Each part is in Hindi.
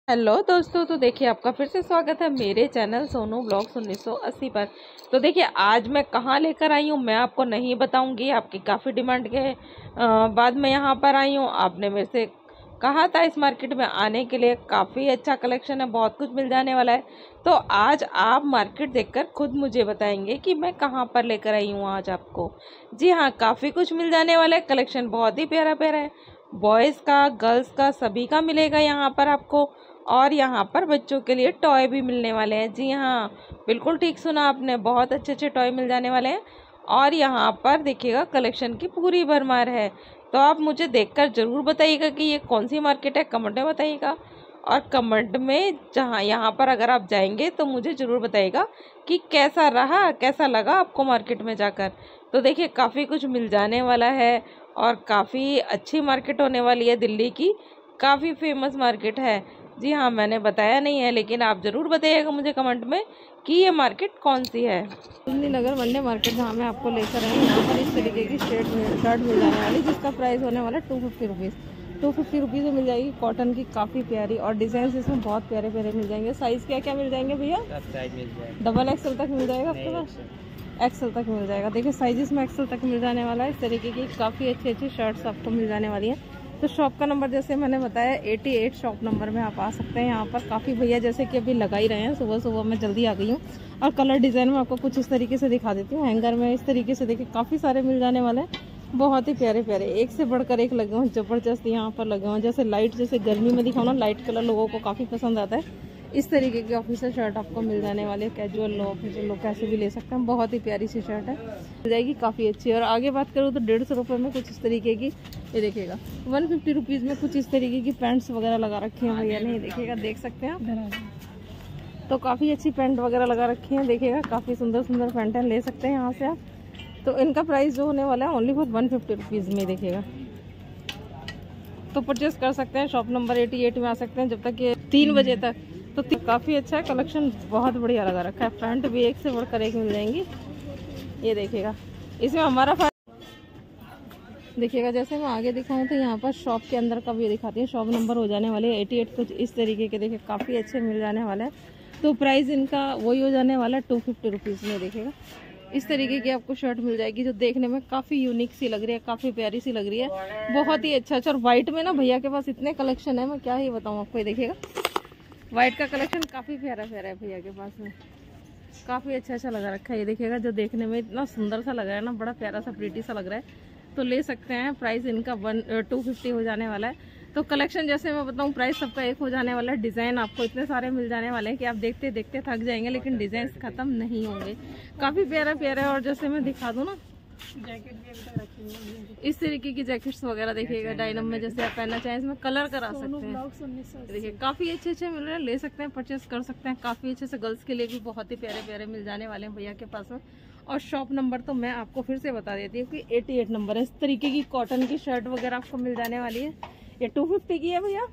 हेलो दोस्तों, तो देखिए आपका फिर से स्वागत है मेरे चैनल सोनू ब्लॉग्स 1980 पर। तो देखिए आज मैं कहाँ लेकर आई हूँ मैं आपको नहीं बताऊंगी। आपकी काफ़ी डिमांड के बाद मैं यहाँ पर आई हूँ। आपने मेरे से कहा था इस मार्केट में आने के लिए, काफ़ी अच्छा कलेक्शन है, बहुत कुछ मिल जाने वाला है। तो आज आप मार्केट देखकर खुद मुझे बताएंगे कि मैं कहाँ पर लेकर आई हूँ आज आपको। जी हाँ, काफ़ी कुछ मिल जाने वाला है, कलेक्शन बहुत ही प्यारा प्यारा है। बॉयज़ का, गर्ल्स का, सभी का मिलेगा यहाँ पर आपको। और यहाँ पर बच्चों के लिए टॉय भी मिलने वाले हैं। जी हाँ, बिल्कुल ठीक सुना आपने, बहुत अच्छे अच्छे टॉय मिल जाने वाले हैं। और यहाँ पर देखिएगा कलेक्शन की पूरी भरमार है। तो आप मुझे देखकर ज़रूर बताइएगा कि ये कौन सी मार्केट है, कमेंट में बताइएगा। और कमेंट में जहाँ यहाँ पर अगर आप जाएंगे तो मुझे ज़रूर बताइएगा कि कैसा रहा, कैसा लगा आपको मार्केट में जाकर। तो देखिए काफ़ी कुछ मिल जाने वाला है और काफ़ी अच्छी मार्केट होने वाली है। दिल्ली की काफ़ी फेमस मार्केट है। जी हाँ, मैंने बताया नहीं है, लेकिन आप ज़रूर बताइएगा मुझे कमेंट में कि ये मार्केट कौन सी है। दिल्ली नगर वनडे मार्केट जहाँ मैं आपको लेकर आई हूँ, यहाँ पर इस तरीके की शर्ट मिल जाने वाली, जिसका प्राइस होने वाला है 250 रुपीज़। 250 रुपीज़ में मिल जाएगी, कॉटन की काफ़ी प्यारी, और डिज़ाइन इसमें बहुत प्यारे प्यारे मिल जाएंगे। साइज़ क्या क्या मिल जाएंगे भैया? डबल एक्सल तक मिल जाएगा आपके पास? एक्सल तक मिल जाएगा। देखिए साइजेस में एक्सल तक मिल जाने वाला है। इस तरीके की काफ़ी अच्छी अच्छी शर्ट्स आपको मिल जाने वाली है। तो शॉप का नंबर जैसे मैंने बताया 88 शॉप नंबर में आप आ सकते हैं। यहाँ पर काफ़ी भैया जैसे कि अभी लगा ही रहे हैं, सुबह सुबह मैं जल्दी आ गई हूँ। और कलर डिज़ाइन में आपको कुछ इस तरीके से दिखा देती हूँ। हैंगर में इस तरीके से देखिए काफ़ी सारे मिल जाने वाले हैं, बहुत ही प्यारे प्यारे, एक से बढ़कर एक लगे हुए, ज़बरदस्त यहाँ पर लगे हुए। जैसे लाइट, जैसे गर्मी में दिखाओ ना, लाइट कलर लोगों को काफ़ी पसंद आता है। इस तरीके की ऑफिसर शर्ट आपको मिल जाने वाली है। कैजुअल लो, ऑफिसर लो, कैसे भी ले सकते हैं। बहुत ही प्यारी सी शर्ट है, मिल जाएगी, काफ़ी अच्छी है। और आगे बात करूँ तो 150 रुपये में कुछ इस तरीके की, ये देखिएगा 150 रुपीज़ में कुछ इस तरीके की पैंट्स वगैरह लगा रखी हैं भैया ने, देखिएगा, देख सकते हैं आप। तो काफ़ी अच्छी पैंट वगैरह लगा रखी है, देखिएगा काफ़ी सुंदर सुंदर पैंट है, ले सकते हैं यहाँ से आप। तो इनका प्राइस जो होने वाला है ओनली फॉर 150 रुपीज़ में, देखिएगा। तो परचेस कर सकते हैं, शॉप नंबर 88 में आ सकते हैं जब तक ये 3 बजे तक। तो काफ़ी अच्छा है, कलेक्शन बहुत बढ़िया लगा रखा है। पैंट भी एक से बढ़कर एक मिल जाएंगी, ये देखिएगा। इसमें हमारा देखिएगा, जैसे मैं आगे दिखाऊं तो यहाँ पर शॉप के अंदर का भी दिखाती है। शॉप नंबर हो जाने वाले 88, कुछ इस तरीके के देखिए काफ़ी अच्छे मिल जाने वाले हैं। तो प्राइस इनका वही हो जाने वाला है 250 रुपीज़ में, देखिएगा। इस तरीके की आपको शर्ट मिल जाएगी, जो देखने में काफ़ी यूनिक सी लग रही है, काफ़ी प्यारी सी लग रही है, बहुत ही अच्छा। और व्हाइट में ना भैया के पास इतने कलेक्शन है, मैं क्या ही बताऊँ आपको। ये देखिएगा व्हाइट का कलेक्शन काफ़ी प्यारा प्यारा है भैया के पास में, काफ़ी अच्छा अच्छा लगा रखा है। ये देखिएगा, जो देखने में इतना सुंदर सा लग रहा है ना, बड़ा प्यारा सा प्रीटी सा लग रहा है। तो ले सकते हैं। प्राइस इनका 250 हो जाने वाला है। तो कलेक्शन जैसे मैं बताऊं, प्राइस सबका एक हो जाने वाला है। डिज़ाइन आपको इतने सारे मिल जाने वाले हैं कि आप देखते देखते थक जाएंगे, लेकिन डिज़ाइन ख़त्म नहीं होंगे, काफ़ी प्यारा प्यारा है। और जैसे मैं दिखा दूँ ना, जैकेट भी अभी तक रखी है, इस तरीके की जैकेट्स वगैरह देखिएगा, डायनम में जैसे आप पहनना चाहें, इसमें कलर करा सकते हैं। देखिए काफ़ी अच्छे अच्छे मिल रहे हैं, ले सकते हैं, परचेस कर सकते हैं। काफ़ी अच्छे से गर्ल्स के लिए भी बहुत ही प्यारे प्यारे मिल जाने वाले हैं भैया के पास में। और शॉप नंबर तो मैं आपको फिर से बता देती हूँ कि 88 नंबर है। इस तरीके की कॉटन की शर्ट वगैरह आपको मिल जाने वाली है। ये 250 की है भैया,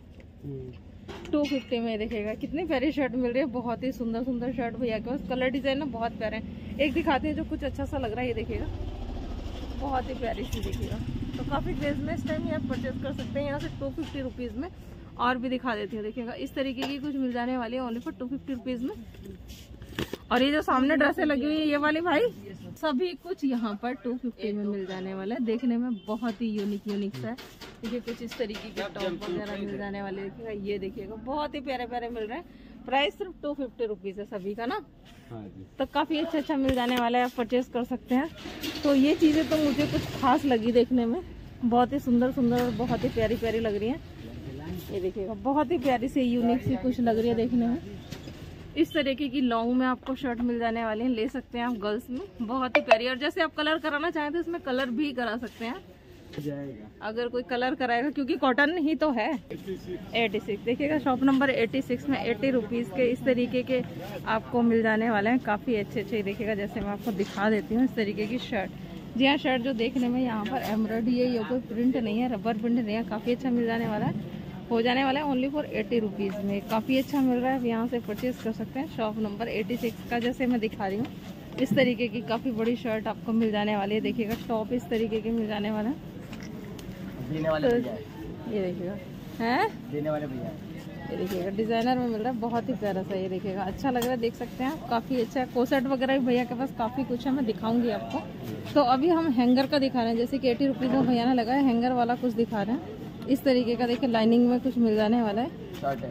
250 में देखिएगा कितनी प्यारी शर्ट मिल रही है, बहुत ही सुंदर सुंदर शर्ट भैया के पास। कलर डिजाइन ना बहुत प्यारे हैं। एक दिखाते हैं जो कुछ अच्छा सा लग रहा है, ये देखिएगा, बहुत ही प्यारी सी देखिएगा। तो काफ़ी क्रेज में इस टाइम आप परचेज कर सकते हैं यहाँ से 250 रुपीज़ में। और भी दिखा देती हूँ, देखिएगा इस तरीके की कुछ मिल जाने वाली है ओनली फॉर 250 रुपीज़ में। और ये जो सामने ड्रेसें लगी हुई है ये वाली भाई, सभी कुछ यहाँ पर 250 में मिल जाने वाला है। देखने में बहुत ही यूनिक सा है। देखिए कुछ इस तरीके के टॉप वगैरह मिल जाने वाले, देखिएगा, ये देखिएगा बहुत ही प्यारे प्यारे मिल रहे हैं। प्राइस सिर्फ 250 रुपीज़ है सभी का ना। हाँ जी। तो काफ़ी अच्छा मिल जाने वाला है, आप परचेज कर सकते हैं। तो ये चीज़ें तो मुझे कुछ खास लगी देखने में, बहुत ही सुंदर सुंदर, बहुत ही प्यारी प्यारी लग रही हैं। ये देखिएगा बहुत ही प्यारी सी यूनिक सी कुछ लग रही है देखने में। इस तरीके की लॉन्ग में आपको शर्ट मिल जाने वाली है, ले सकते हैं आप गर्ल्स में, बहुत ही प्यारी। और जैसे आप कलर कराना चाहें तो इसमें कलर भी करा सकते हैं अगर कोई कलर कराएगा, क्योंकि कॉटन ही तो है। 86 देखिएगा, शॉप नंबर 86 में 80 रुपीज़ के इस तरीके के आपको मिल जाने वाले हैं, काफ़ी अच्छे अच्छे। देखिएगा जैसे मैं आपको दिखा देती हूँ इस तरीके की शर्ट। जी हाँ, शर्ट जो देखने में यहाँ पर एम्ब्रॉयडरी है, ये कोई प्रिंट नहीं है, रबर प्रिंट नहीं है, काफ़ी अच्छा मिल जाने वाला है, हो जाने वाला है ओनली फॉर 80 रुपीज़ में। काफ़ी अच्छा मिल रहा है, यहाँ से परचेज कर सकते हैं। शॉप नंबर 86 का जैसे मैं दिखा रही हूँ, इस तरीके की काफ़ी बड़ी शर्ट आपको मिल जाने वाली है। देखिएगा टॉप इस तरीके के मिल जाने वाला है, देने वाले भैया, ये देखिएगा है देने वाले भैया, ये देखिएगा डिजाइनर में मिल रहा है, बहुत ही प्यारा सा। ये देखिएगा अच्छा लग रहा है, देख सकते हैं आप, काफी अच्छा है। कोसेट वगैरह भी भैया के पास काफी कुछ है, मैं दिखाऊंगी आपको। तो अभी हम हैंगर का दिखा रहे हैं, जैसे कि 80 रुपीज में भैया ने लगाया, हैंगर वाला कुछ दिखा रहे हैं इस तरीके का। देखिए लाइनिंग में कुछ मिल जाने वाला है,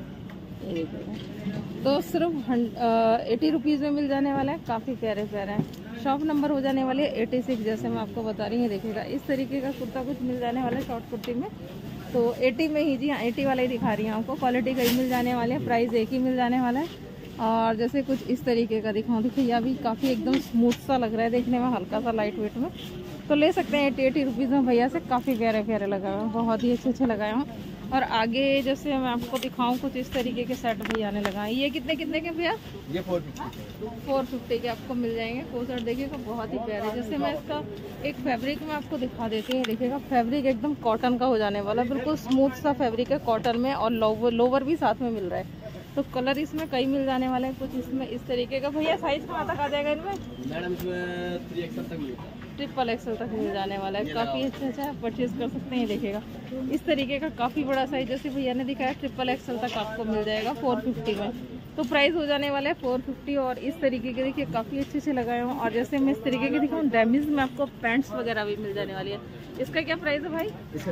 ये देखिएगा। तो सिर्फ 80 रुपीज में मिल जाने वाला है, काफी प्यारे प्यारे हैं। शॉप नंबर हो जाने वाली है 86, जैसे मैं आपको बता रही हूँ। देखिएगा इस तरीके का कुर्ता कुछ मिल जाने वाला है शॉर्ट कुर्ती में, तो 80 में ही, जी हाँ 80 वाला ही दिखा रही हूँ आपको। क्वालिटी का ही मिल जाने वाले हैं, प्राइस एक ही मिल जाने वाला है। और जैसे कुछ इस तरीके का दिखाऊँ, देखिए यह भी काफ़ी एकदम स्मूथ सा लग रहा है देखने में, हल्का सा लाइट वेट में। तो ले सकते हैं 80 रुपीज़ में भैया से, काफ़ी प्यारे प्यारे लगाए हुए हैं, बहुत ही अच्छे लगाए हैं। और आगे जैसे मैं आपको दिखाऊं कुछ इस तरीके के सेट भैया ने लगाए। ये कितने कितने के भैया? ये 450 के आपको मिल जाएंगे। कोसर देखिएगा बहुत ही प्यारे। जैसे मैं इसका एक फैब्रिक में आपको दिखा देती हूँ, देखिएगा फैब्रिक एकदम कॉटन का हो जाने वाला, बिल्कुल स्मूथ सा फैब्रिक है कॉटन में, और लोवर भी साथ में मिल रहा है। तो कलर इसमें कई मिल जाने वाले हैं, कुछ इसमें इस तरीके का। भैया साइज कहाँ तक आ जाएगा इनमें? मैडम इसमें 3XL तक मिलेगा, ट्रिपल एक्सल तक मिल जाने वाला है, काफ़ी अच्छा परचेज कर सकते हैं। देखिएगा इस तरीके का काफ़ी बड़ा साइज, जैसे भैया ने दिखाया ट्रिपल एक्सल तक आपको मिल जाएगा 450 में। तो प्राइस हो जाने वाला है 450। और इस तरीके के देखिए काफ़ी अच्छे से लगाए हूँ। और जैसे मैं इस तरीके के दिखाऊँ, डैमेज में आपको पैंट्स वगैरह भी मिल जाने वाली है। इसका क्या प्राइस है भाई? इसका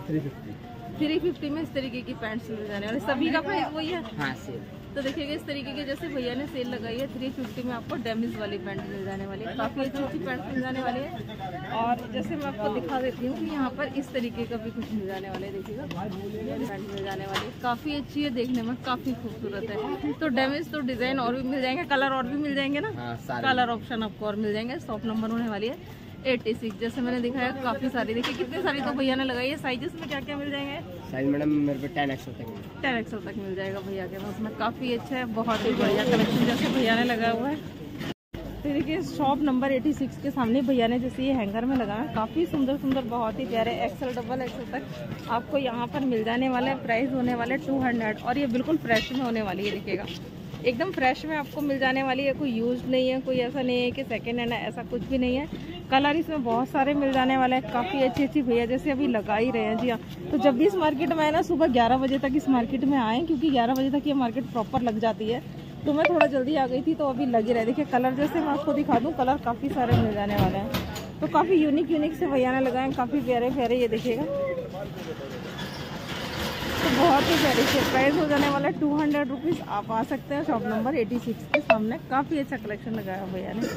350 में इस तरीके की पैंट्स मिल जाने वाली। सभी का प्राइस वही है? हाँ सेल। तो देखिएगा इस तरीके के, जैसे भैया ने सेल लगाई है 350 में आपको डैमेज वाली पैंट मिल जाने वाली है, काफ़ी अच्छी अच्छी पैंट मिल जाने वाली है। और जैसे मैं आपको दिखा देती हूँ कि यहाँ पर इस तरीके का भी कुछ मिल जाने वाला है। देखिएगा पैंट मिल जाने वाली है, काफ़ी अच्छी है, देखने में काफ़ी खूबसूरत है। तो डैमेज तो डिज़ाइन और भी मिल जाएंगे, कलर और भी मिल जाएंगे ना, कलर ऑप्शन आपको और मिल जाएंगे। शॉप नंबर होने वाली है 86, जैसे मैंने दिखाया काफ़ी सारी। देखिए कितनी सारी तो भैया ने लगाई है। साइजेस में क्या क्या मिल जाएंगे? साइज मैडम मेरे पे 10XL तक 10XL तक मिल जाएगा भैया के पास में, काफ़ी अच्छा है, बहुत ही बढ़िया कलेक्शन जैसे भैया ने लगाया हुआ है। तो देखिए शॉप नंबर 86 के सामने भैया ने जैसे ये हैंगर में लगाया है, काफ़ी सुंदर सुंदर, बहुत ही प्यारे XL डबल XL तक आपको यहाँ पर मिल जाने वाला है। प्राइस होने वाला है 200, और ये बिल्कुल फ्रेश में होने वाली है। देखिएगा एकदम फ्रेश में आपको मिल जाने वाली है, कोई यूज नहीं है, कोई ऐसा नहीं है कि सेकेंड हैंड है, ऐसा कुछ भी नहीं है। कलर इसमें बहुत सारे मिल जाने वाले हैं, काफ़ी अच्छी अच्छी भैया जैसे अभी लगा ही रहे हैं। जी हाँ, तो जब भी इस मार्केट में आए ना, सुबह 11 बजे तक इस मार्केट में आए, क्योंकि 11 बजे तक ये मार्केट प्रॉपर लग जाती है। तो मैं थोड़ा जल्दी आ गई थी, तो अभी लग ही रहे। देखिए कलर जैसे मैं आपको दिखा दूँ, कलर काफ़ी सारे मिल जाने वाले हैं। तो काफ़ी यूनिक से भैया ने लगाए, काफ़ी प्यारे प्यारे। ये देखिएगा तो बहुत ही प्यारी से प्राइस हो जाने वाला है 200 रुपीज़। आप आ सकते हैं शॉप नंबर 86 के सामने, काफ़ी अच्छा कलेक्शन लगाया भैया ने।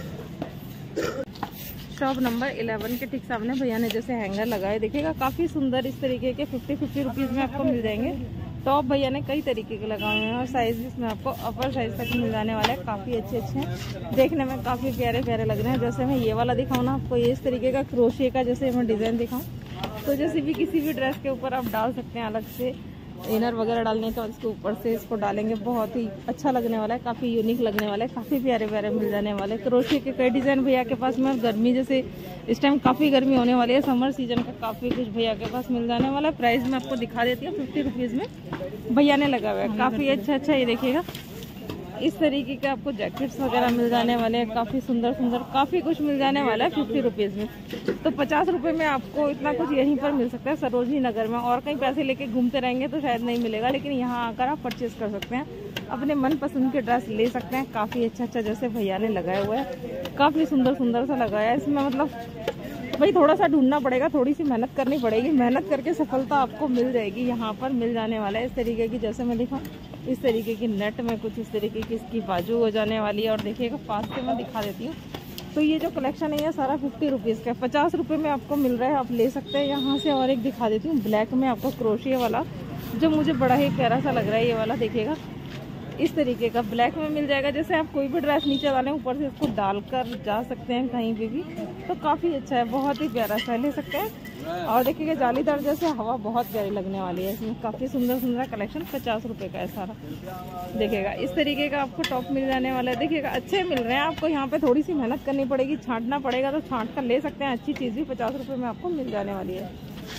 शॉप नंबर 11 के ठीक सामने भैया ने जैसे हैंगर लगाए, देखिएगा काफ़ी सुंदर इस तरीके के 50 रुपीज़ में आपको मिल जाएंगे। टॉप भैया ने कई तरीके के लगाए हुए हैं, और साइज इसमें आपको अपर साइज तक मिल जाने वाला है, काफ़ी अच्छे अच्छे हैं, देखने में काफ़ी प्यारे प्यारे लग रहे हैं। जैसे मैं ये वाला दिखाऊँ ना आपको, ये इस तरीके का क्रोशिया का जैसे मैं डिज़ाइन दिखाऊँ, तो जैसे भी किसी भी ड्रेस के ऊपर आप डाल सकते हैं, अलग से इनर वगैरह डालने के बाद इसके ऊपर से इसको डालेंगे, बहुत ही अच्छा लगने वाला है, काफ़ी यूनिक लगने वाला है, काफ़ी प्यारे प्यारे मिल जाने वाले हैं। क्रोशिया के कई डिज़ाइन भैया के पास में, गर्मी जैसे इस टाइम काफ़ी गर्मी होने वाली है, समर सीजन का काफ़ी कुछ भैया के पास मिल जाने वाला है। प्राइस में आपको दिखा देती हूँ, 50 रुपीज़ में भैया ने लगा हुआ है, काफ़ी अच्छा। ये देखिएगा इस तरीके के आपको जैकेट्स वगैरह मिल जाने वाले हैं, काफ़ी सुंदर सुंदर, काफ़ी कुछ मिल जाने वाला है 50 रुपीज़ में। तो 50 रुपये में आपको इतना कुछ यहीं पर मिल सकता है सरोजनी नगर में। और कहीं पैसे लेके घूमते रहेंगे तो शायद नहीं मिलेगा, लेकिन यहाँ आकर आप परचेज कर सकते हैं, अपने मनपसंद के ड्रेस ले सकते हैं। काफ़ी अच्छा जैसे भैया ने लगाया हुआ है, काफ़ी सुंदर सा लगाया है। इसमें मतलब भाई थोड़ा सा ढूंढना पड़ेगा, थोड़ी सी मेहनत करनी पड़ेगी, मेहनत करके सफलता आपको मिल जाएगी। यहाँ पर मिल जाने वाला है इस तरीके की, जैसे मैं दिखा इस तरीके की नेट में कुछ इस तरीके की इसकी बाजू हो जाने वाली है। और देखिएगा पास से मैं दिखा देती हूँ, तो ये जो कलेक्शन है ये सारा 50 रुपीज़ का, 50 रुपये में आपको मिल रहा है, आप ले सकते हैं यहाँ से। और एक दिखा देती हूँ ब्लैक में आपको क्रोशिया वाला, जो मुझे बड़ा ही प्यारा सा लग रहा है ये वाला। देखिएगा इस तरीके का ब्लैक में मिल जाएगा, जैसे आप कोई भी ड्रेस नीचे डालें ऊपर से इसको डालकर जा सकते हैं कहीं पे भी, तो काफ़ी अच्छा है, बहुत ही प्यारा सा ले सकते हैं। और देखिएगा जालीदार जैसे हवा बहुत प्यारी लगने वाली है इसमें, काफ़ी सुंदर कलेक्शन 50 रुपये का है सारा। देखिएगा इस तरीके का आपको टॉप मिल जाने वाला है, देखिएगा अच्छे मिल रहे हैं आपको। यहाँ पे थोड़ी सी मेहनत करनी पड़ेगी, छांटना पड़ेगा, तो छांट कर ले सकते हैं। अच्छी चीज़ भी 50 रुपये में आपको मिल जाने वाली है।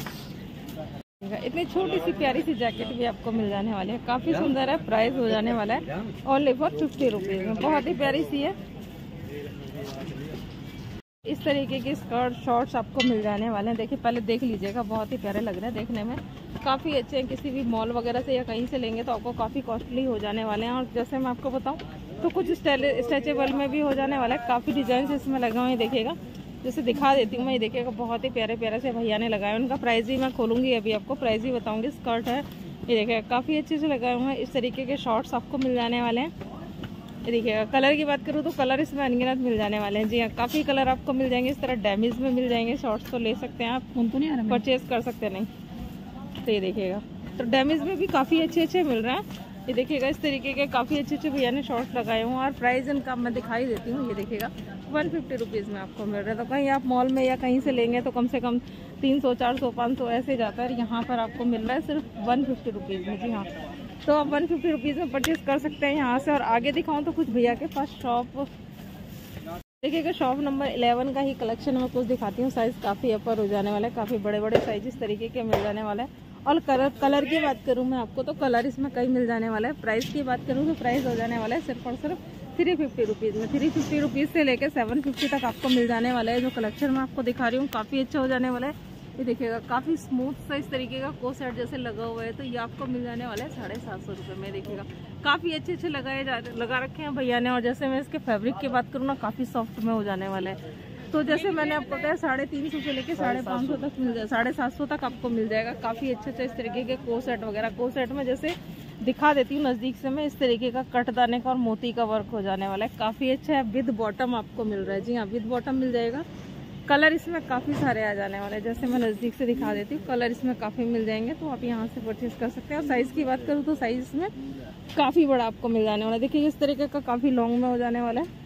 इतनी छोटी सी प्यारी सी जैकेट भी आपको मिल जाने वाली है, काफ़ी सुंदर है। प्राइस हो जाने वाला है ओनली फॉर 50 रुपीज़ में, बहुत ही प्यारी सी है। इस तरीके के स्कर्ट शॉर्ट्स आपको मिल जाने वाले हैं। देखिए पहले देख लीजिएगा, बहुत ही प्यारे लग रहे हैं देखने में, काफ़ी अच्छे हैं। किसी भी मॉल वगैरह से या कहीं से लेंगे तो आपको काफ़ी कॉस्टली हो जाने वाले हैं। और जैसे मैं आपको बताऊं तो कुछ स्ट्रेचेबल में भी हो जाने वाला है। काफ़ी डिजाइन इसमें लगे हुए हैं, देखिएगा जैसे दिखा देती हूँ मैं। ये देखिएगा बहुत ही प्यारे प्यारे से भैया ने लगाए। उनका प्राइस भी मैं खोलूँगी, अभी आपको प्राइस भी बताऊँगी। स्कर्ट है, ये देखिएगा काफ़ी अच्छे से लगाए हुए हैं। इस तरीके के शॉर्ट्स आपको मिल जाने वाले हैं। ये देखिएगा कलर की बात करूँ तो कलर इसमें अनगिनत मिल जाने वाले हैं। जी हाँ, काफ़ी कलर आपको मिल जाएंगे। इस तरह डैमेज में मिल जाएंगे शॉर्ट्स, तो ले सकते हैं आप, उनको नहीं परचेज कर सकते नहीं। तो ये देखिएगा तो डैमेज में भी काफ़ी अच्छे अच्छे मिल रहे हैं। ये देखिएगा इस तरीके के काफ़ी अच्छे अच्छे भैया ने शॉर्ट्स लगाए हुए हैं। और प्राइस इनका मैं दिखाई देती हूँ। ये देखिएगा 150 रुपीज़ में आपको मिल रहा है। तो कहीं आप मॉल में या कहीं से लेंगे तो कम से कम 300 400 500 ऐसे जाता है। यहाँ पर आपको मिल रहा है सिर्फ 150 रुपीज़ में। जी हाँ, तो आप 150 रुपीज़ में परचेज कर सकते हैं यहाँ से। और आगे दिखाऊँ तो कुछ भैया के पास शॉप देखिएगा, शॉप नंबर 11 का ही कलेक्शन मैं कुछ दिखाती हूँ। साइज़ काफ़ी अपर हो जाने वाला है, काफ़ी बड़े बड़े साइज इस तरीके के मिल जाने वाला है। और कलर की बात करूँ मैं आपको तो कलर इसमें कई मिल जाने वाला है। प्राइस की बात करूँ तो प्राइस हो जाने वाला है सिर्फ और सिर्फ 350 रुपीज़ में। 350 रुपीज़ से लेकर 750 तक आपको मिल जाने वाला है। जो कलेक्शन मैं आपको दिखा रही हूँ काफ़ी अच्छा हो जाने वाला है। ये देखिएगा काफ़ी स्मूथ सा इस तरीके का को सेट जैसे लगा हुआ है, तो ये आपको मिल जाने वाला है 750 रुपये में। देखिएगा काफ़ी अच्छे अच्छे लगा रखे हैं भैया ने। और जैसे मैं इसके फैब्रिक की बात करूँ ना, काफ़ी सॉफ्ट में हो जाने वाला है। तो जैसे मैंने आपको बताया 350 से लेके 550 तक मिल जाए, 750 तक आपको मिल जाएगा। काफ़ी अच्छे अच्छे इस तरीके के को सेट वगैरह, को सेट में जैसे दिखा देती हूँ नज़दीक से मैं, इस तरीके का कटदाने का और मोती का वर्क हो जाने वाला है। काफ़ी अच्छा है। विद बॉटम आपको मिल रहा है। जी हाँ, विद बॉटम मिल जाएगा। कलर इसमें काफ़ी सारे आ जाने वाले हैं। जैसे मैं नज़दीक से दिखा देती हूँ, कलर इसमें काफ़ी मिल जाएंगे, तो आप यहाँ से परचेज कर सकते हैं। और साइज़ की बात करूँ तो साइज़ इसमें काफ़ी बड़ा आपको मिल जाने वाला है। देखिए इस तरीके का काफ़ी लॉन्ग में हो जाने वाला है,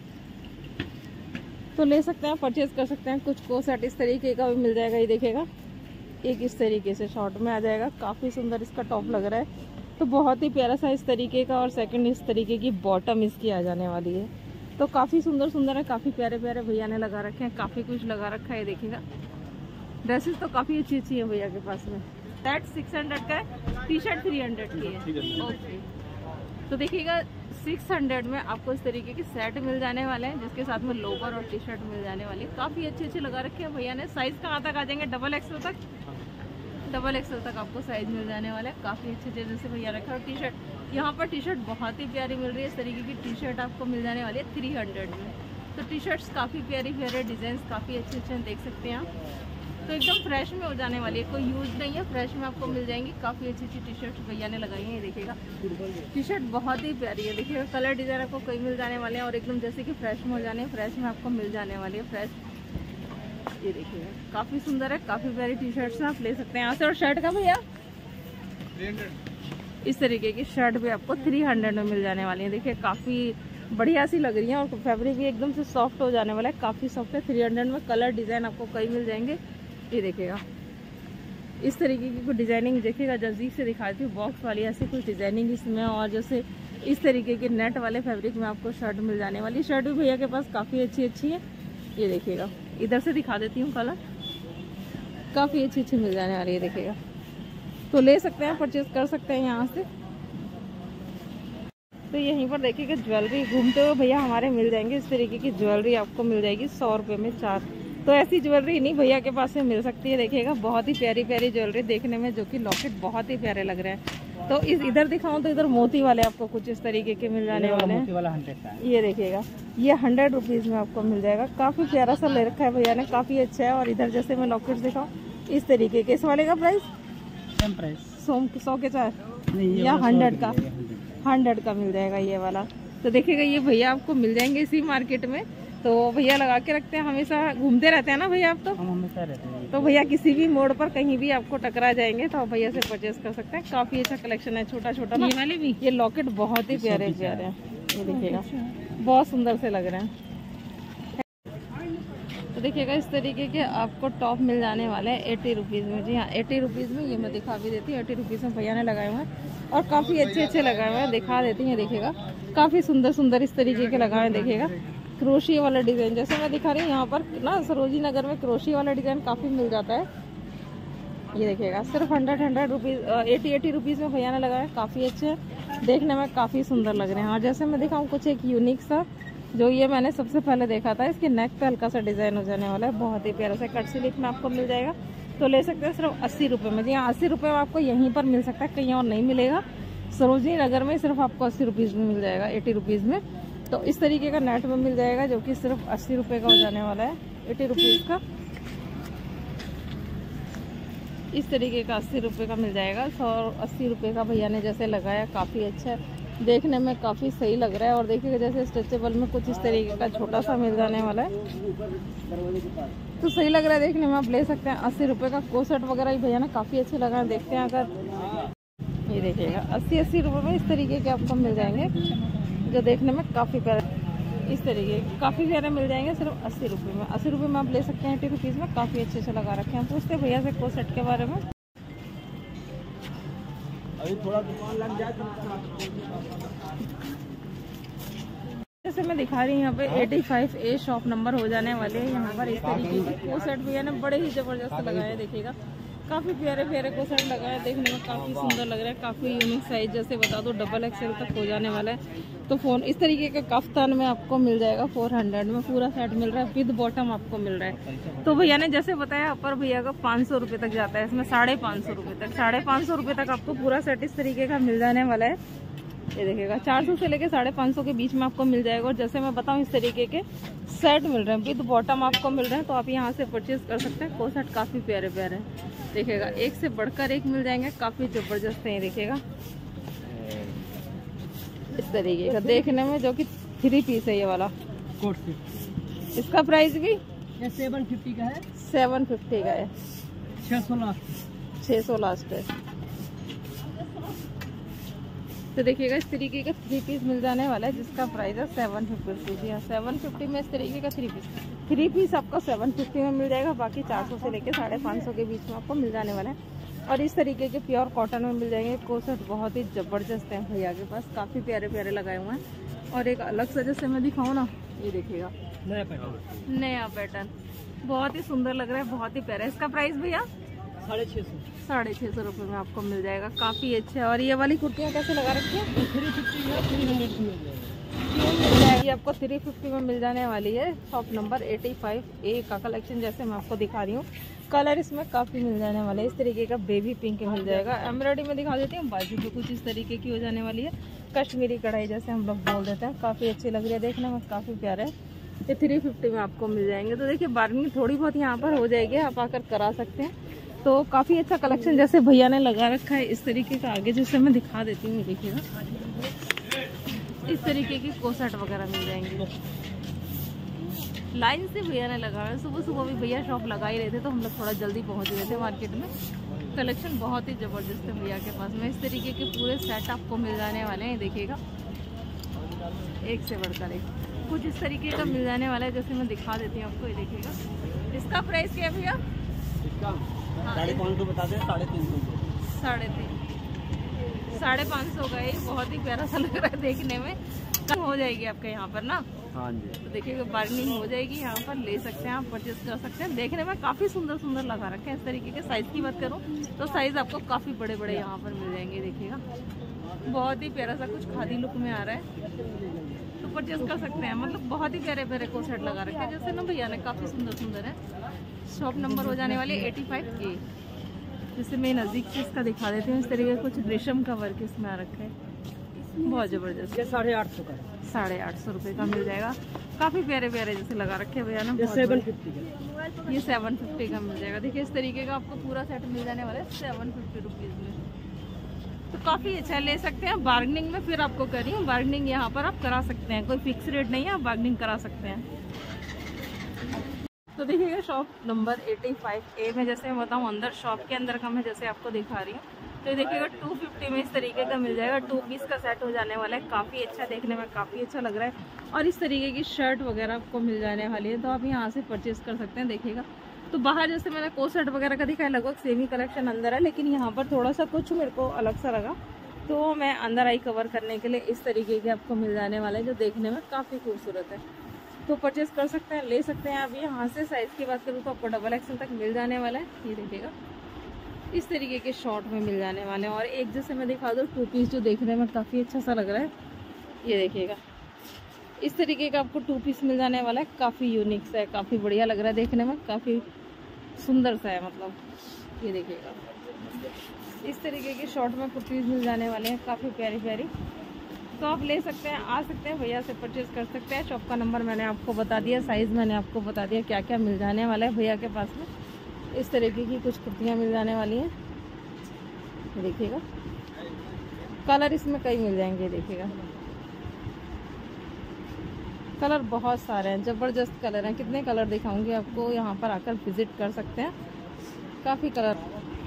तो ले सकते हैं, परचेज कर सकते हैं। कुछ को सेट इस तरीके का भी मिल जाएगा। ये देखिएगा एक इस तरीके से शॉर्ट में आ जाएगा, काफ़ी सुंदर इसका टॉप लग रहा है, तो बहुत ही प्यारा सा इस तरीके का। और सेकंड इस तरीके की बॉटम इसकी आ जाने वाली है, तो काफ़ी सुंदर सुंदर है। काफ़ी प्यारे प्यारे भैया ने लगा रखे हैं, काफ़ी कुछ लगा रखा है। देखिएगा ड्रेसेस तो काफ़ी अच्छी अच्छी है भैया के पास में। दैट 600 का है, टी शर्ट 300 की है। ओके, तो देखिएगा 600 में आपको इस तरीके के सेट मिल जाने वाले हैं, जिसके साथ में लोवर और टी शर्ट मिल जाने वाली है। काफ़ी अच्छे अच्छे लगा रखे हैं भैया ने। साइज़ कहाँ तक आ जाएंगे? डबल एक्सल तक, डबल एक्सल तक आपको साइज मिल जाने वाला है। काफ़ी अच्छे अच्छे जैसे भैया रखा। और टी शर्ट यहाँ पर टी शर्ट बहुत ही प्यारी मिल रही है। इस तरीके की टी शर्ट आपको मिल जाने वाली है 300 में। तो टी शर्ट्स काफ़ी प्यारी प्यारे डिज़ाइन काफ़ी अच्छे अच्छे देख सकते हैं आप। तो एकदम फ्रेश में हो जाने वाली है, कोई यूज नहीं है, फ्रेश में आपको मिल जाएंगी। काफ़ी अच्छी अच्छी टी शर्ट भैया ने लगाई है। ये देखिएगा टी शर्ट बहुत ही प्यारी है। देखिएगा कलर डिज़ाइन आपको कई मिल जाने वाले हैं, और एकदम जैसे कि फ्रेश में हो जाने हैं, फ्रेश में आपको मिल जाने वाली है फ्रेश। ये देखिएगा काफ़ी सुंदर है, काफ़ी प्यारी टी शर्ट्स आप ले सकते हैं यहाँ से। और शर्ट का भैया 300 इस तरीके की शर्ट भी आपको 300 में मिल जाने वाली है। देखिए काफ़ी बढ़िया सी लग रही है, और फैब्रिक भी एकदम से सॉफ्ट हो जाने वाला है, काफ़ी सॉफ्ट है। 300 में कलर डिज़ाइन आपको कई मिल जाएंगे। ये देखिएगा इस तरीके की कुछ डिजाइनिंग देखिएगा, नज़दीक से दिखाती हूँ, बॉक्स वाली ऐसी कुछ डिजाइनिंग इसमें। और जैसे इस तरीके के नेट वाले फैब्रिक में आपको शर्ट मिल जाने वाली। शर्ट भी भैया के पास काफ़ी अच्छी अच्छी है। ये देखिएगा इधर से दिखा देती हूँ, कलर काफ़ी अच्छी अच्छी मिल जाने वाली है। देखिएगा तो ले सकते हैं, परचेज कर सकते हैं यहाँ से। तो यहीं पर देखिएगा ज्वेलरी घूमते हुए भैया हमारे मिल जाएंगे। इस तरीके की ज्वेलरी आपको मिल जाएगी 100 रुपये में 4। तो ऐसी ज्वेलरी नहीं भैया के पास में मिल सकती है। देखिएगा बहुत ही प्यारी प्यारी ज्वेलरी देखने में, जो कि लॉकेट बहुत ही प्यारे लग रहे हैं। तो इस इधर दिखाऊं तो इधर मोती वाले आपको कुछ इस तरीके के मिल जाने वाले हैं। ये देखिएगा ये 100 रुपीज़ में आपको मिल जाएगा। काफ़ी प्यारा सा ले रखा है भैया ने, काफ़ी अच्छा है। और इधर जैसे मैं लॉकेट दिखाऊँ इस तरीके के, इस वाले का प्राइस सेम प्राइस 100 के 4 या 100 का 100 का मिल जाएगा ये वाला। तो देखिएगा ये भैया आपको मिल जाएंगे इसी मार्केट में। तो भैया लगा के रखते हैं, हमेशा घूमते रहते हैं ना भैया आप? तो हम हमेशा रहते हैं। तो भैया किसी भी मोड़ पर कहीं भी आपको टकरा जाएंगे तो आप भैया से परचेज कर सकते हैं। काफ़ी अच्छा कलेक्शन है, छोटा छोटा। ये वाले भी, ये लॉकेट बहुत ही प्यारे प्यारे हैं। ये देखिएगा बहुत सुंदर से लग रहे हैं। तो देखिएगा इस तरीके के आपको टॉप मिल जाने वाले हैं 80 रुपीज़ में। जी हाँ 80 रुपीज़ में। ये मैं दिखा भी देती हूँ, 80 रुपीज़ में भैया ने लगाए हुए हैं, और काफ़ी अच्छे अच्छे लगाए हुए हैं। दिखा देती हैं, देखिएगा काफ़ी सुंदर सुंदर इस तरीके के लगाए हैं। देखिएगा क्रोशिया वाला डिज़ाइन जैसे मैं दिखा रही हूँ, यहाँ पर ना सरोजी नगर में क्रोशिया वाला डिज़ाइन काफ़ी मिल जाता है। ये देखिएगा सिर्फ 100 रुपीज़ 80 रुपीज़ में भैया ने लगाया है। काफ़ी अच्छे देखने में, काफ़ी सुंदर लग रहे हैं। और जैसे मैं दिखाऊँ कुछ एक यूनिक सा जो ये मैंने सबसे पहले देखा था, इसके नेक पे हल्का सा डिजाइन हो जाने वाला है, बहुत ही प्यारा सा कट स्लीव में आपको मिल जाएगा। तो ले सकते हैं सिर्फ 80 रुपये में। जी हाँ, 80 रुपये में आपको यहीं पर मिल सकता है, कहीं और नहीं मिलेगा। सरोजनी नगर में सिर्फ आपको 80 रुपीज़ में मिल जाएगा, 80 रुपीज़ में। तो इस तरीके का नेट में मिल जाएगा, जो कि सिर्फ 80 रुपये का हो जाने वाला है, 80 रुपीज़ का। इस तरीके का 80 रुपये का मिल जाएगा। 180 रुपये का भैया ने जैसे लगाया, काफ़ी अच्छा है, देखने में काफ़ी सही लग रहा है। और देखिएगा जैसे स्ट्रेचेबल में कुछ इस तरीके का छोटा सा मिल जाने वाला है, तो सही लग रहा है देखने में, आप ले सकते हैं। 80 रुपये का कोसेट वगैरह ही भैया ने काफ़ी अच्छे लगा है, देखते हैं। अगर ये देखिएगा 80 रुपये में इस तरीके के आपको मिल जाएंगे, जो देखने में काफ़ी प्यारे, इस तरीके काफ़ी प्यारे मिल जाएंगे सिर्फ 80 रुपये में। 80 रुपये में आप ले सकते हैं, 80 रुपीज़ में काफ़ी अच्छे से लगा रखे हैं। पूछते भैया से कोसेट के बारे में। अभी थोड़ा दुकान लग जाए। जैसे मैं दिखा रही हूँ यहाँ पे 85A शॉप नंबर हो जाने वाले हैं। यहाँ पर इस तरीके के कोसेट भैया ने बड़े ही जबरदस्त लगाए, देखिएगा काफ़ी प्यारे प्यारे कोसेट लगाए, देखने में काफ़ी सुंदर लग रहा है, काफ़ी यूनिक साइज। जैसे बता दो डबल एक्सएल तक हो जाने वाला है। तो फोन इस तरीके के कफ्तान में आपको मिल जाएगा 400 में, पूरा सेट मिल रहा है, विद बॉटम आपको मिल रहा है। तो भैया ने जैसे बताया अपर भैया का 500 रुपये तक जाता है, इसमें 550 रुपये तक, 550 रुपये तक आपको पूरा सेट इस तरीके का मिल जाने वाला है। ये देखिएगा 400 से लेके 550 के बीच में आपको मिल जाएगा। और जैसे मैं बताऊं इस तरीके के सेट मिल रहे हैं, विद बॉटम आपको मिल रहे हैं, तो आप यहाँ से परचेज कर सकते हैं। कोसेट काफ़ी प्यारे प्यारे हैं, देखिएगा एक से बढ़कर एक मिल जाएंगे, काफ़ी ज़बरदस्त है। देखिएगा इस तरीके का देखने में, जो कि 3 पीस है ये वाला कोट सेट। इसका प्राइस भी 750 का है, 750 का है, 600 लास्ट है। तो देखिएगा इस तरीके का 3 पीस मिल जाने वाला है, जिसका प्राइस है 750 रुपये। 750 में इस तरीके का 3 पीस आपको 750 में मिल जाएगा। बाकी 400 से लेके 550 के बीच में आपको मिल जाने वाला है। और इस तरीके के प्योर कॉटन में मिल जाएंगे। कोसेट बहुत ही जबरदस्त है भैया के पास, काफ़ी प्यारे प्यारे लगाए हुए हैं। और एक अलग सा जैसे मैं दिखाऊँ ना, ये देखिएगा नया पैटर्न, बहुत ही सुंदर लग रहा है, बहुत ही प्यारा। इसका प्राइस भैया 650 रुपये में आपको मिल जाएगा, काफ़ी अच्छा है। और ये वाली कुर्तियाँ कैसे लगा रखी है? 350 है, 300 मिल जाएगी। ये आपको 350 में मिल जाने वाली है। शॉप नंबर 85A का कलेक्शन जैसे मैं आपको दिखा रही हूँ। कलर इसमें काफ़ी मिल जाने वाले हैं। इस तरीके का बेबी पिंक मिल जाएगा। एम्ब्रॉयडरी में दिखा देती हूँ, बाजू पे कुछ इस तरीके की हो जाने वाली है, कश्मीरी कढ़ाई जैसे हम लोग बोल देते हैं, काफ़ी अच्छी लग रही है, देखने में काफ़ी प्यारा है। ये 350 में आपको मिल जाएंगे। तो देखिए बार्गेनिंग थोड़ी बहुत यहाँ पर हो जाएगी, आप आकर करा सकते हैं। तो काफ़ी अच्छा कलेक्शन जैसे भैया ने लगा रखा है इस तरीके का। आगे जैसे मैं दिखा देती हूँ, देखिएगा इस तरीके की कोसेट वगैरह मिल जाएंगे। लाइन से भैया ने लगा है, सुबह सुबह भी भैया शॉप लगा ही रहे थे, तो हम लोग थोड़ा जल्दी पहुँच गए थे मार्केट में। कलेक्शन बहुत ही ज़बरदस्त है भैया के पास में। इस तरीके के पूरे सेट आपको मिल जाने वाले हैं, देखिएगा एक से बढ़कर एक कुछ इस तरीके का मिल जाने वाला है। जैसे मैं दिखा देती हूँ आपको, ये देखिएगा। इसका प्राइस क्या है भैया? 550 बता दें, 350 550 का। ये बहुत ही प्यारा सा लग रहा है देखने में, कम हो जाएगी आपके यहाँ पर ना। हाँ जी, तो देखिएगा बार्गेनिंग हो जाएगी, यहाँ पर ले सकते हैं आप, परचेज कर सकते हैं। देखने में काफ़ी सुंदर सुंदर लगा रखे हैं। इस तरीके के साइज़ की बात करूँ तो साइज़ आपको काफ़ी बड़े बड़े यहाँ पर मिल जाएंगे, देखिएगा बहुत ही प्यारा सा कुछ खादी लुक में आ रहा है, तो परचेज कर सकते हैं। मतलब बहुत ही प्यारे प्यारे कोसेट लगा रखे हैं जैसे ना भैया ने, काफ़ी सुंदर सुंदर है। शॉप नंबर हो जाने वाली 85A। जैसे मैं नज़दीक से इसका दिखा देती हूँ, इस तरीके का कुछ रेशम का वर्क इसमें आ रखा है, बहुत ज़बरदस्त। 850 का, 850 रुपये का मिल जाएगा। काफ़ी प्यारे प्यारे जैसे लगा रखे हैं भैया ना। 750 का, ये 750 का मिल जाएगा। देखिए इस तरीके का आपको पूरा सेट मिल जाने वाला है 750 रुपीज़ में। तो काफ़ी अच्छा ले सकते हैं। बार्गेनिंग में फिर आपको करी हूँ, बार्गेनिंग यहाँ पर आप करा सकते हैं, कोई फिक्स रेट नहीं है, आप बार्गेनिंग करा सकते हैं। तो देखिएगा शॉप नंबर 85A में जैसे मैं बताऊँ, अंदर शॉप के अंदर का मैं जैसे आपको दिखा रही हूँ, तो देखिएगा 250 में इस तरीके का मिल जाएगा। 2 पीस का सेट हो जाने वाला है, काफ़ी अच्छा देखने में, काफ़ी अच्छा लग रहा है। और इस तरीके की शर्ट वगैरह आपको मिल जाने वाली है, तो आप यहाँ से परचेज कर सकते हैं। देखिएगा तो बाहर जैसे मैंने कोसेट वगैरह का दिखाया, लगभग सेम ही कलेक्शन अंदर है, लेकिन यहाँ पर थोड़ा सा कुछ मेरे को अलग सा लगा, तो मैं अंदर आई कवर करने के लिए इस तरीके के आपको मिल जाने वाले हैं, जो देखने में काफ़ी खूबसूरत है। तो परचेज कर सकते हैं, ले सकते हैं आप। यहाँ से साइज़ की बात करूँ तो आपको डबल एक्सल तक मिल जाने वाला है। ये देखिएगा इस तरीके के शॉर्ट में मिल जाने वाले हैं। और एक जैसे मैं दिखा दूँ 2 पीस, जो देखने में काफ़ी अच्छा सा लग रहा है, ये देखिएगा इस तरीके का आपको 2 पीस मिल जाने वाला है। काफ़ी यूनिक सा है, काफ़ी बढ़िया लग रहा है देखने में, काफ़ी सुंदर सा है। मतलब ये देखिएगा, इस तरीके के शॉर्ट में कुर्तीज़ मिल जाने वाले हैं, काफ़ी प्यारी प्यारी। तो आप ले सकते हैं, आ सकते हैं, भैया से परचेज़ कर सकते हैं। शॉप का नंबर मैंने आपको बता दिया, साइज़ मैंने आपको बता दिया, क्या क्या मिल जाने वाला है भैया के पास में। इस तरीके की कुछ कुर्तियाँ मिल जाने वाली हैं, देखिएगा। कलर इसमें कई मिल जाएंगे, देखिएगा। कलर बहुत सारे हैं, ज़बरदस्त कलर हैं। कितने कलर दिखाऊंगी आपको, यहाँ पर आकर विजिट कर सकते हैं। काफ़ी कलर।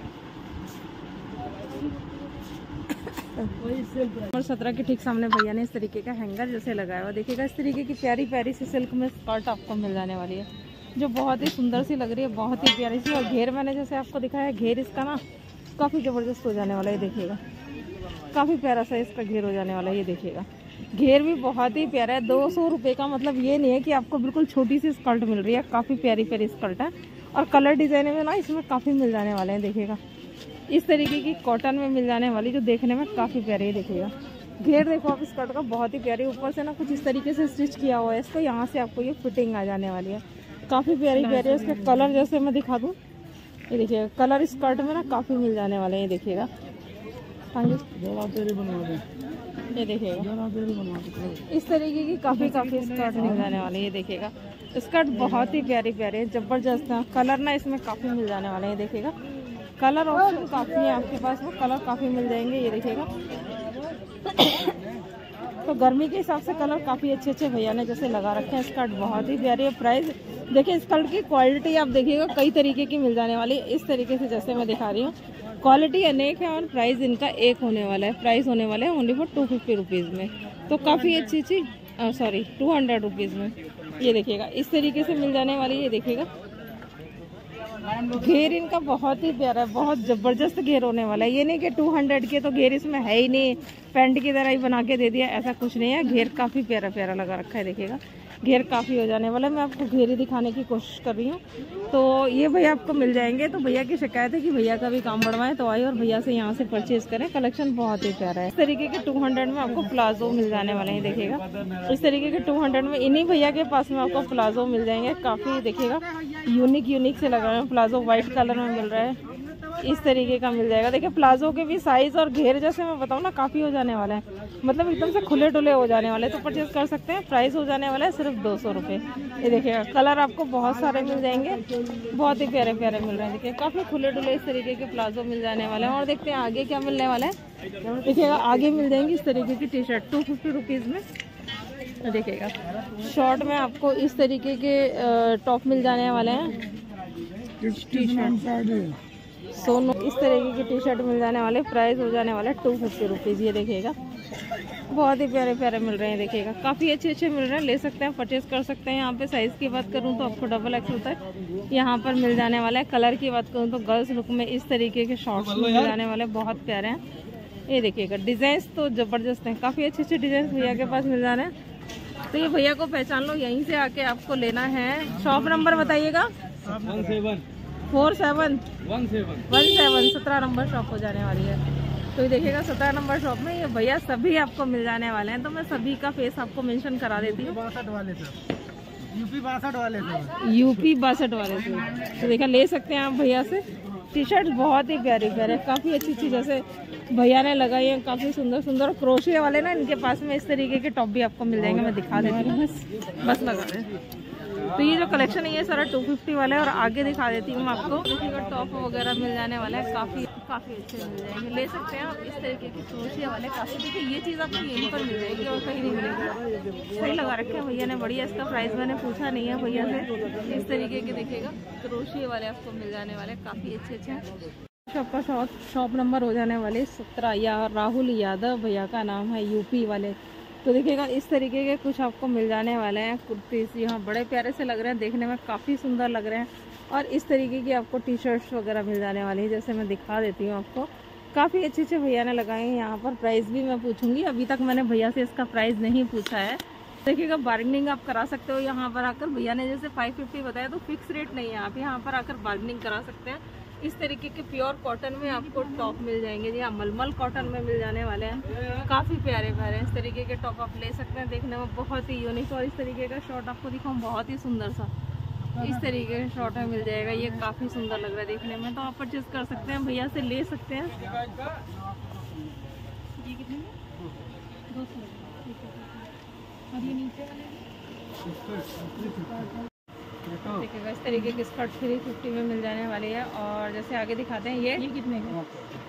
नंबर 17 के ठीक सामने भैया ने इस तरीके का हैंगर जैसे लगाया हुआ, देखिएगा। इस तरीके की प्यारी प्यारी सी सिल्क में स्कर्ट आपको मिल जाने वाली है, जो बहुत ही सुंदर सी लग रही है, बहुत ही प्यारी सी। और घेर मैंने जैसे आपको दिखाया, घेर इसका ना काफ़ी ज़बरदस्त हो जाने वाला है, देखिएगा। काफ़ी प्यारा सा इसका घेर हो जाने वाला है, ये देखिएगा। घेर भी बहुत ही प्यारा है। 200 रुपये का, मतलब ये नहीं है कि आपको बिल्कुल छोटी सी स्कर्ट मिल रही है, काफ़ी प्यारी प्यारी स्कर्ट है। और कलर डिज़ाइन में ना इसमें काफ़ी मिल जाने वाले हैं, देखिएगा। इस तरीके की कॉटन में मिल जाने वाली, जो देखने में काफ़ी प्यारी है, देखिएगा। घेर देखो आप स्कर्ट का, बहुत ही प्यारी। ऊपर से ना कुछ इस तरीके से स्टिच किया हुआ है इसको, यहाँ से आपको ये फिटिंग आ जाने वाली है, काफ़ी प्यारी प्यारी है। इसके कलर जैसे मैं दिखा दूँ, ये देखिएगा। कलर स्कर्ट में ना काफ़ी मिल जाने वाले हैं, ये देखिएगा। हाँ जी, ये देखिएगा। इस तरीके की काफ़ी स्कर्ट मिल जाने वाली है, ये देखिएगा। स्कर्ट बहुत ही प्यारी प्यारे, ज़बरदस्त है। कलर ना इसमें काफ़ी मिल जाने वाले हैं, देखिएगा। कलर ऑप्शन काफ़ी है आपके पास में, कलर काफ़ी मिल जाएंगे, ये देखिएगा। तो गर्मी के हिसाब से कलर काफ़ी अच्छे अच्छे भैया ने जैसे लगा रखे हैं। स्कर्ट बहुत ही प्यारी है। प्राइस देखिए, स्कर्ट की क्वालिटी आप देखिएगा, कई तरीके की मिल जाने वाली है। इस तरीके से जैसे मैं दिखा रही हूँ, क्वालिटी अनेक है और प्राइस इनका एक होने वाला है। प्राइस होने वाले हैं ओनली फॉर 250 रुपीज़ में। तो काफ़ी अच्छी 200 रुपीज़ में, ये देखिएगा। इस तरीके से मिल जाने वाली है, ये देखिएगा। घेर इनका बहुत ही प्यारा है, बहुत ज़बरदस्त घेर होने वाला है। ये नहीं कि 200 के तो घेर इसमें है ही नहीं, पैंट की तरह ही बना के दे दिया, ऐसा कुछ नहीं है। घेर काफ़ी प्यारा प्यारा लगा रखा है, देखिएगा। घेर काफ़ी हो जाने वाला है। मैं आपको घेर ही दिखाने की कोशिश कर रही हूँ। तो ये भैया आपको मिल जाएंगे। तो भैया की शिकायत है कि भैया का भी काम बढ़वाएं, तो आइए और भैया से यहाँ से परचेज करें। कलेक्शन बहुत ही प्यारा है। इस तरीके के 200 में आपको प्लाजो मिल जाने वाले हैं, देखिएगा। इस तरीके के 200 में इन्हीं भैया के पास में आपको प्लाजो मिल जाएंगे, काफ़ी देखिएगा यूनिक से लगा हुआ है। प्लाजो व्हाइट कलर में मिल रहा है, इस तरीके का मिल जाएगा। देखिए, प्लाजो के भी साइज और घेर जैसे मैं बताऊँ ना, काफ़ी हो जाने वाला है, मतलब एकदम से खुले डुले हो जाने वाले हैं। तो परचेज कर सकते हैं। प्राइस हो जाने वाला है सिर्फ 200 रुपये। ये देखिएगा, कलर आपको बहुत सारे मिल जाएंगे, बहुत ही प्यारे प्यारे मिल रहे हैं। देखिए, काफ़ी खुले डुले इस तरीके के प्लाजो मिल जाने वाले हैं। और देखते हैं आगे क्या मिलने वाला है। देखिएगा, आगे मिल जाएंगी इस तरीके की टी शर्ट 250 रुपीज़ में, देखिएगा। शॉर्ट में आपको इस तरीके के टॉप मिल जाने वाले हैं, टी शर्ट सोनो, इस तरीके की टी शर्ट मिल जाने वाले। प्राइस हो जाने वाला है 250 रुपीज़, ये देखिएगा। बहुत ही प्यारे प्यारे मिल रहे हैं, देखिएगा। काफ़ी अच्छे मिल रहे हैं, ले सकते हैं, परचेज कर सकते हैं। यहाँ पे साइज़ की बात करूँ तो आपको XXL तक यहाँ पर मिल जाने वाला है। कलर की बात करूँ तो गर्ल्स लुक में इस तरीके के शॉर्ट्स मिल जाने वाले, बहुत प्यारे हैं, ये देखिएगा। डिज़ाइन तो ज़बरदस्त हैं, काफ़ी अच्छे डिज़ाइन भैया के पास मिल जाने हैं। तो ये भैया को पहचान लो, यहीं से आके आपको लेना है। शॉप नंबर बताइएगा। 4717 17 नंबर शॉप हो जाने वाली है। तो ये देखिएगा, 17 नंबर शॉप में ये भैया सभी आपको मिल जाने वाले हैं। तो मैं सभी का फेस आपको मेंशन करा देती हूँ। यूपी 62 वाले से। तो देखा, ले सकते हैं आप भैया से। टी शर्ट बहुत ही प्यारी प्यारे, काफ़ी अच्छी जैसे भैया ने लगाई है, काफ़ी सुंदर क्रोशिया वाले ना, इनके पास में इस तरीके के टॉप भी आपको मिल जाएंगे। मैं दिखा देती हूँ, बस लगा दें। तो ये जो कलेक्शन है ये सारा 250 वाला है। और आगे दिखा देती हूँ मैं आपको, देखिएगा टॉप वगैरह मिल जाने वाला है, काफ़ी अच्छे मिल जाएंगे, ले सकते हैं आप। इस तरीके के क्रोशिया वाले काफ़ी, देखिए ये चीज़ आपको यहीं पर मिल जाएगी और कहीं नहीं मिलेगी। सही लगा रखे हैं भैया ने, बढ़िया। इसका प्राइस मैंने पूछा नहीं है भैया से। इस तरीके के देखिएगा क्रोशिया वाले आपको मिल जाने वाले, काफ़ी अच्छे हैं। सबका शॉप नंबर हो जाने वाले 17, या राहुल यादव भैया का नाम है, यूपी वाले। तो देखिएगा, इस तरीके के कुछ आपको मिल जाने वाले हैं कुर्तीस। यहाँ बड़े प्यारे से लग रहे हैं, देखने में काफ़ी सुंदर लग रहे हैं। और इस तरीके की आपको टी शर्ट्स वगैरह मिल जाने वाली है, जैसे मैं दिखा देती हूँ आपको। काफ़ी अच्छे भैया ने लगाए हैं यहाँ पर। प्राइस भी मैं पूछूंगी, अभी तक मैंने भैया से इसका प्राइस नहीं पूछा है। देखिएगा, बार्गेनिंग आप करा सकते हो यहाँ पर आकर। भैया ने जैसे 550 बताया, तो फिक्स रेट नहीं है, आप यहाँ पर आकर बार्गेनिंग करा सकते हैं। इस तरीके के प्योर कॉटन में आपको टॉप मिल जाएंगे जी हाँ, मलमल कॉटन में मिल जाने वाले हैं। काफ़ी प्यारे प्यारे इस तरीके के टॉप आप ले सकते हैं, देखने में बहुत ही यूनिक। और इस तरीके का शॉर्ट आपको दिखाऊँ, बहुत ही सुंदर सा इस तरीके के शॉर्ट में मिल जाएगा। ये काफ़ी सुंदर लग रहा है देखने में, तो आप परचेज कर सकते हैं, भैया से ले सकते हैं। ये कितने में? 200। और ये नीचे वाले देखिएगा, इस तरीके की स्कर्ट 350 में मिल जाने वाली है। और जैसे आगे दिखाते हैं, ये कितने का?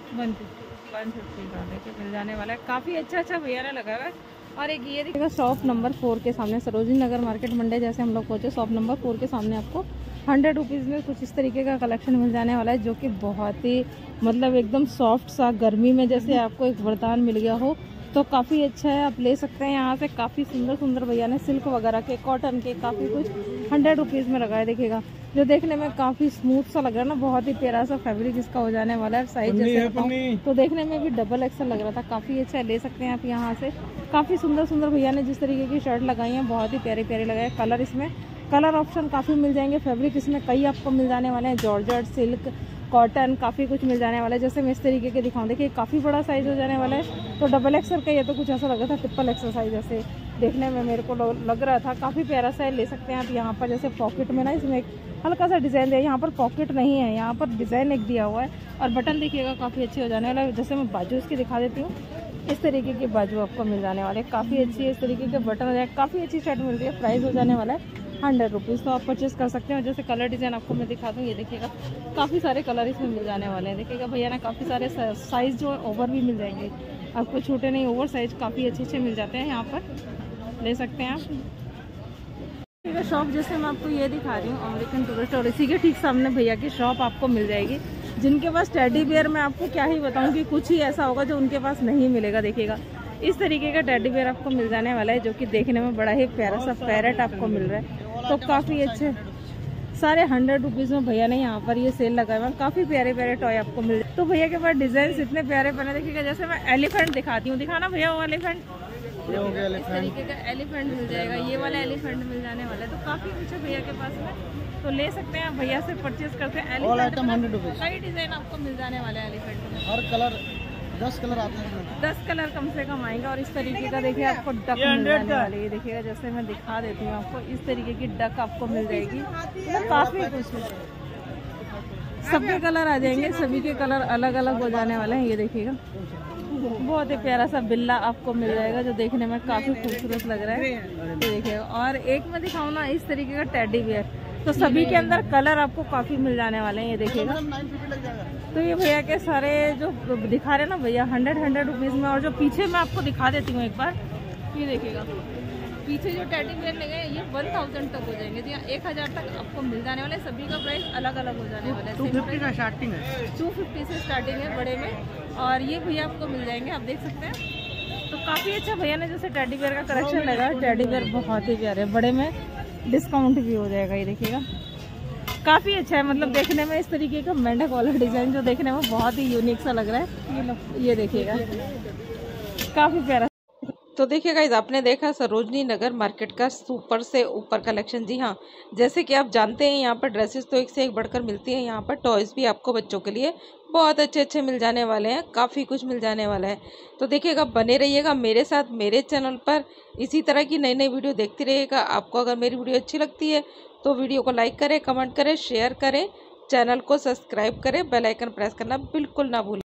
150 का देखिए मिल जाने वाला है। काफ़ी अच्छा भैया ने लगा हुआ है। और एक ये देखिएगा, शॉप नंबर 4 के सामने, सरोजनी नगर मार्केट मंडे जैसे हम लोग पहुँचे, शॉप नंबर 4 के सामने आपको 100 रुपीज़ में कुछ इस तरीके का कलेक्शन मिल जाने वाला है, जो कि बहुत ही मतलब एकदम सॉफ्ट सा, गर्मी में जैसे आपको एक वरदान मिल गया हो, तो काफ़ी अच्छा है, आप ले सकते हैं यहाँ से। काफ़ी सुंदर सुंदर भैया ने सिल्क वगैरह के, कॉटन के काफ़ी कुछ 100 रुपीज़ में लगाया। देखिएगा जो देखने में काफ़ी स्मूथ सा लग रहा है ना, बहुत ही प्यारा सा फैब्रिक इसका हो जाने वाला है। साइज जैसे बताऊं तो देखने में भी डबल एक्सल लग रहा था, काफ़ी अच्छा है, ले सकते हैं आप यहाँ से। काफ़ी सुंदर सुंदर भैया ने जिस तरीके की शर्ट लगाई है, बहुत ही प्यारे प्यारे लगाए। कलर इसमें कलर ऑप्शन काफ़ी मिल जाएंगे। फैब्रिक इसमें कई आपको मिल जाने वाले हैं, जॉर्जेट, सिल्क, कॉटन, काफ़ी कुछ मिल जाने वाला है। जैसे मैं इस तरीके के दिखाऊं, देखिए काफ़ी बड़ा साइज़ हो जाने वाला है, तो डबल एक्सल का ये तो कुछ ऐसा लग रहा था ट्रिपल एक्सल साइज जैसे देखने में मेरे को लग रहा था। काफ़ी प्यारा सा है, ले सकते हैं आप। यहाँ पर जैसे पॉकेट में ना इसमें एक हल्का सा डिज़ाइन दिया, यहाँ पर पॉकेट नहीं है, यहाँ पर डिज़ाइन एक दिया हुआ है। और बटन देखिएगा काफ़ी अच्छे हो जाने वाला है। जैसे मैं बाजू इसकी दिखा देती हूँ, इस तरीके की बाजू आपको मिल जाने वाले, काफ़ी अच्छी है। इस तरीके के बटन हो जाए, काफ़ी अच्छी शर्ट मिल रही है। प्राइस हो जाने वाला है 100 रुपीज़, तो आप परचेस कर सकते हैं। जैसे कलर डिज़ाइन आपको मैं दिखा दूँ, ये देखिएगा काफ़ी सारे कलर इसमें मिल जाने वाले हैं। देखिएगा भैया ना काफ़ी सारे साइज़ जो ओवर भी मिल जाएंगे आपको, छोटे नहीं ओवर साइज काफ़ी अच्छे मिल जाते हैं, यहाँ पर ले सकते हैं आप। ठीक है, शॉप जैसे मैं आपको ये दिखा रही हूँ अमेरिकन टूरिस्ट, और इसी के ठीक सामने भैया की शॉप आपको मिल जाएगी, जिनके पास टेडी बियर मैं आपको क्या ही बताऊँ कि कुछ ही ऐसा होगा जो उनके पास नहीं मिलेगा। देखिएगा इस तरीके का टेडी बियर आपको मिल जाने वाला है, जो कि देखने में बड़ा ही प्यारा सा पैरेट आपको मिल रहा है, तो काफ़ी अच्छे सारे 100 रुपीज़ में भैया ने यहाँ पर ये सेल लगाया हुआ। काफ़ी प्यारे प्यारे टॉय आपको मिल जाए। तो भैया के पास डिजाइन इतने प्यारे बने, देखिएगा जैसे मैं एलिफेंट दिखाती हूँ, दिखाना भैया वो एलिफेंट, इस तरीके का एलिफेंट मिल जाएगा, ये वाला एलिफेंट मिल जाने वाला है, तो काफ़ी कुछ है भैया के पास में, तो ले सकते हैं भैया से परचेज करते हैं। कई डिजाइन आपको मिल जाने वाले हैं एलिफेंट में, और कलर 10 कलर आते हैं, 10 कलर कम से कम आएंगे। और इस तरीके का देखिए आपको डक मिल जाने वाली है, देखिएगा जैसे मैं दिखा देती हूँ आपको, इस तरीके की डक आपको मिल जाएगी। मतलब काफ़ी कुछ सबके कलर आ जाएंगे, सभी के कलर अलग अलग हो जाने वाले हैं। ये देखिएगा बहुत ही प्यारा सा बिल्ला आपको मिल जाएगा, जो देखने में काफ़ी खूबसूरत लग रहा है, ये देखिएगा। और एक मैं दिखाऊँ ना, इस तरीके का टेडी बियर, तो सभी के अंदर कलर आपको काफ़ी मिल जाने वाले हैं, ये देखिएगा। तो ये भैया के सारे जो दिखा रहे हैं ना भैया 100 रुपीज़ में। और जो पीछे मैं आपको दिखा देती हूँ एक बार, ये देखिएगा पीछे जो टेडी बियर लगे हैं, ये 1000 तक हो जाएंगे, जी 1000 तक आपको मिल जाने वाले। सभी का प्राइस अलग अलग हो जाने वाला है। 250 का स्टार्टिंग है, 250 से स्टार्टिंग है बड़े में, और ये भैया आपको मिल जाएंगे, आप देख सकते हैं। तो काफ़ी अच्छा भैया ने जैसे टेडी बियर का कलेक्शन लगा, टेडी बियर बहुत ही प्यारे, बड़े में डिस्काउंट भी हो जाएगा, ये देखिएगा काफ़ी अच्छा है। मतलब देखने में इस तरीके का मेंढक वाला डिज़ाइन जो देखने में बहुत ही यूनिक सा लग रहा है, ये देखिएगा काफ़ी प्यारा। तो देखिए गाइस, आपने देखा सरोजनी नगर मार्केट का सुपर से ऊपर कलेक्शन। जी हाँ, जैसे कि आप जानते हैं यहाँ पर ड्रेसेस तो एक से एक बढ़कर मिलती हैं, यहाँ पर टॉयज़ भी आपको बच्चों के लिए बहुत अच्छे अच्छे मिल जाने वाले हैं, काफ़ी कुछ मिल जाने वाला है। तो देखिएगा, बने रहिएगा मेरे साथ मेरे चैनल पर, इसी तरह की नई नई वीडियो देखते रहिएगा। आपको अगर मेरी वीडियो अच्छी लगती है तो वीडियो को लाइक करें, कमेंट करें, शेयर करें, चैनल को सब्सक्राइब करें, बेल आइकन प्रेस करना बिल्कुल ना भूलें।